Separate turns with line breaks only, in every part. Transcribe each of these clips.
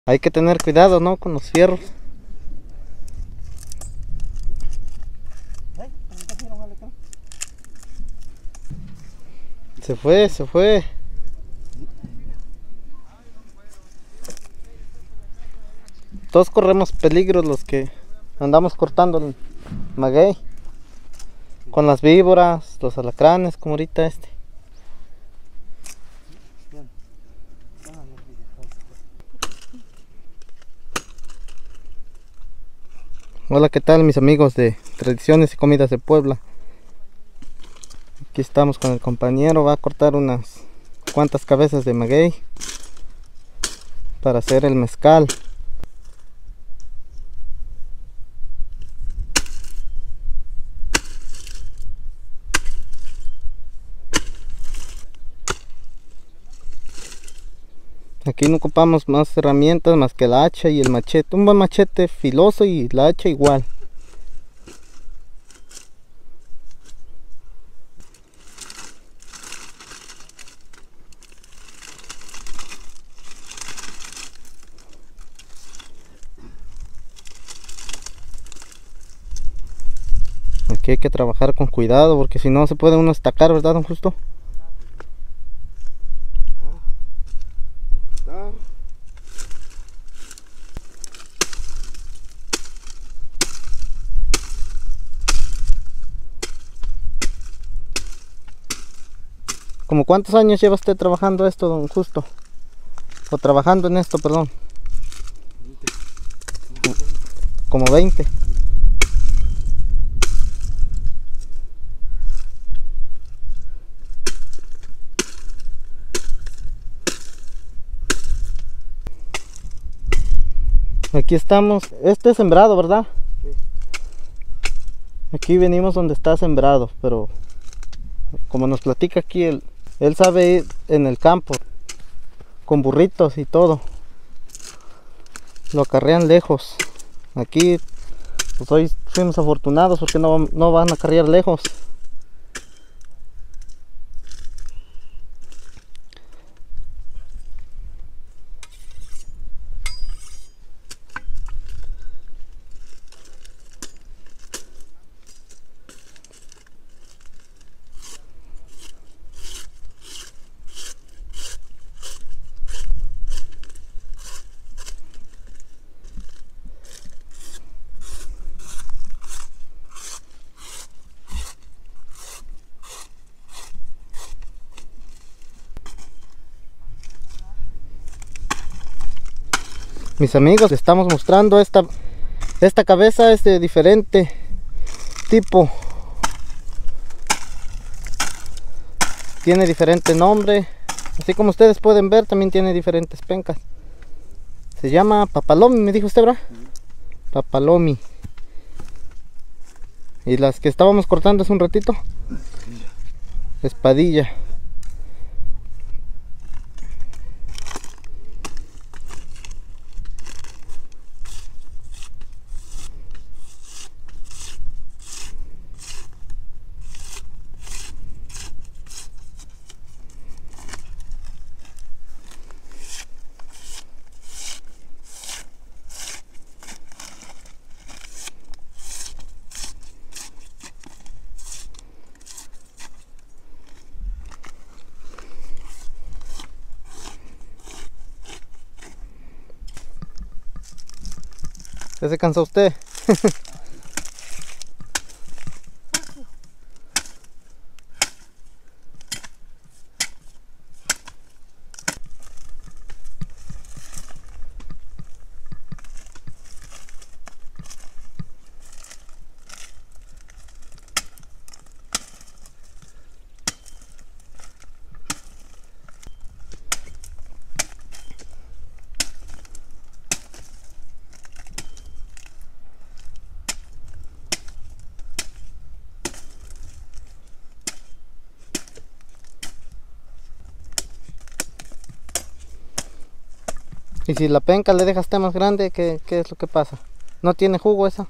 Hay que tener cuidado, ¿no? Con los fierros. Se fue, se fue. Todos corremos peligros los que andamos cortando el maguey. Con las víboras, los alacranes, como ahorita este. Hola, ¿qué tal mis amigos de Tradiciones y Comidas de Puebla? Aquí estamos con el compañero, va a cortar unas cuantas cabezas de maguey para hacer el mezcal. Aquí no ocupamos más herramientas más que la hacha y el machete. Un buen machete filoso y la hacha igual. Aquí hay que trabajar con cuidado porque si no se puede uno estacar, ¿verdad, don Justo? ¿Como cuántos años lleva usted trabajando esto, don Justo? O trabajando en esto, perdón. 20. Como 20. Aquí estamos, este es sembrado, ¿verdad? Sí. Aquí venimos donde está sembrado, pero como nos platica aquí, él sabe ir en el campo, con burritos y todo. Lo acarrean lejos. Aquí, pues hoy fuimos afortunados porque no van a acarrear lejos. Mis amigos, les estamos mostrando esta cabeza es de diferente tipo. Tiene diferente nombre. Así como ustedes pueden ver, también tiene diferentes pencas. Se llama papalomi, me dijo usted, ¿verdad? Papalomi. Y las que estábamos cortando hace un ratito, espadilla. ¿Ya se cansó usted? Y si la penca le dejaste más grande, ¿qué es lo que pasa? ¿No tiene jugo esa?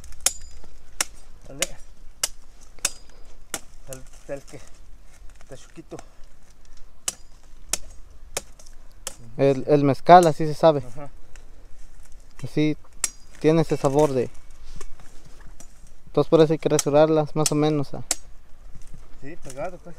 El que está chiquito.
El mezcal, así se sabe.
Ajá.
Así tiene ese sabor de... Entonces por eso hay que rasurarlas más o menos.
Sí, pegado pues.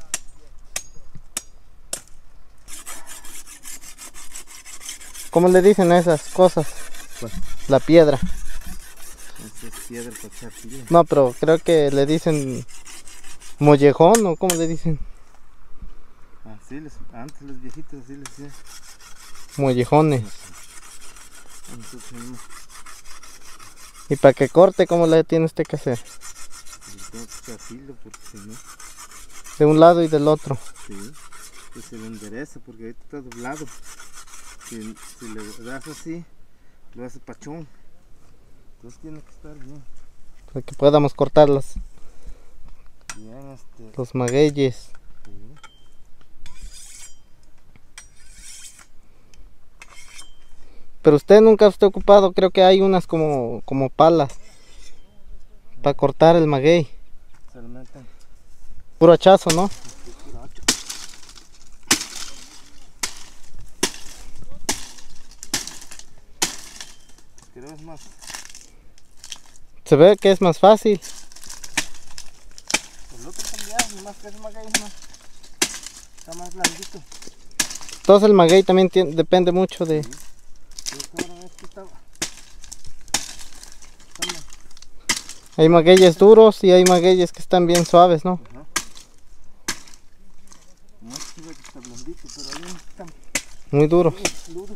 ¿Cómo le dicen a esas cosas?
¿Cuál?
La piedra.
Esa es piedra para echar filo.
No, pero creo que le dicen mollejón o ¿cómo le dicen?
Así antes los viejitos así les decían.
Mollejones.
Nosotros tenemos,
Y para que corte, ¿cómo le tiene usted que hacer?
le tengo que echar filo porque si no,
De un lado y del otro.
sí, que se lo endereza porque ahorita está doblado. Si le das así, lo hace pachón. Entonces tiene que estar bien.
Para que podamos cortarlas.
Bien,
Los magueyes.
sí.
Pero usted nunca está ocupado, creo que hay unas como palas. Para cortar el maguey.
Se lo meten.
Puro hachazo, ¿no?
Creo es más.
Se ve que es más fácil.
El otro también, nomás que es maguey, más. Está más blandito.
Entonces el maguey también depende mucho de...
Sí. Yo ahora este está más.
Hay magueyes duros y hay magueyes que están bien suaves, ¿no?
Ajá. No es que está blandito, pero hay unos que están
Muy duros.
duros.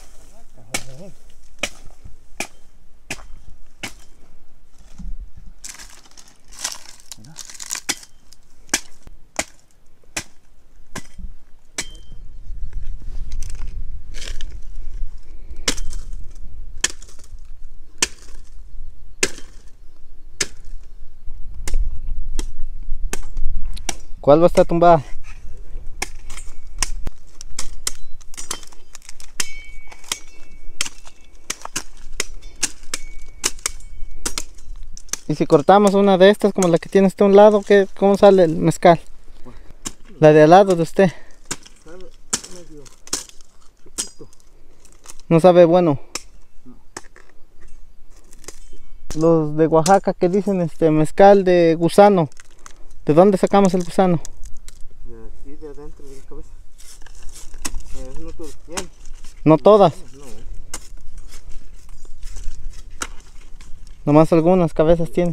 ¿Cuál va a estar tumbada? Y si cortamos una de estas como la que tiene usted a un lado, ¿cómo sale el mezcal? La de al lado de usted.
Sabe medio chiquito.
No sabe bueno. Los de Oaxaca que dicen mezcal de gusano. ¿De dónde sacamos el gusano?
De aquí, de adentro de la cabeza. No todo bien.
No todas,
No,
nomás algunas cabezas tiene.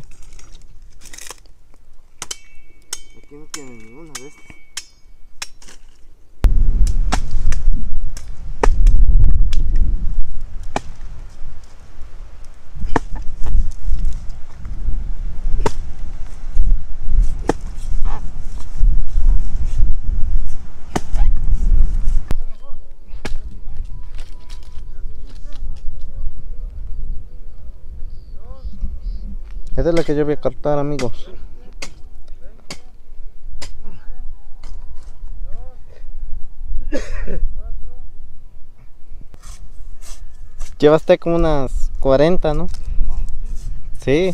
aquí no tiene ninguna de estas.
Esta es la que yo voy a cortar, amigos. Llevaste como unas 40, ¿no? Sí.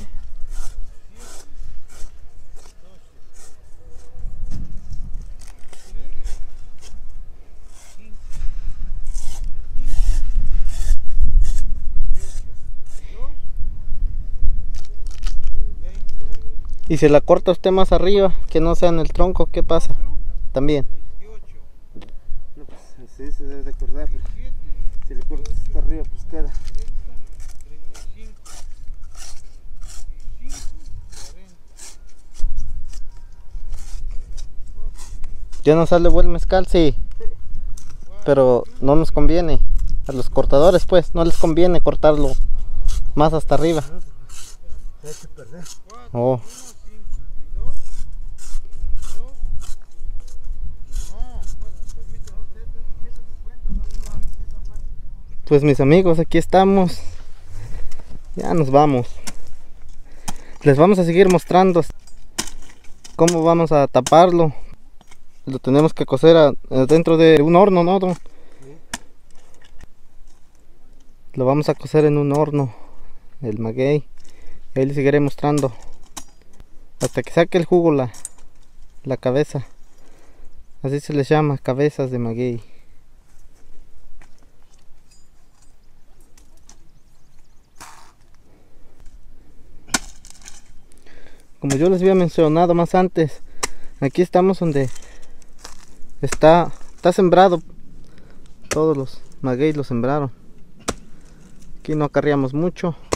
Y si la corta usted más arriba, que no sea en el tronco, ¿qué pasa? También.
No, pues así se debe de cortar porque si le cortas hasta arriba pues queda.
¿Ya no sale buen mezcal? Sí. Pero no nos conviene. A los cortadores pues, no les conviene cortarlo más hasta arriba.
Se ha hecho perder.
Oh. Pues mis amigos, aquí estamos. Ya nos vamos. Les vamos a seguir mostrando cómo vamos a taparlo. Lo tenemos que cocer dentro de un horno, ¿no, don?
Sí.
Lo vamos a cocer en un horno, el maguey. Y ahí les seguiré mostrando hasta que saque el jugo la cabeza. Así se les llama, cabezas de maguey. como yo les había mencionado más antes, aquí estamos donde está sembrado. Todos los magueyes lo sembraron. Aquí no acarreamos mucho.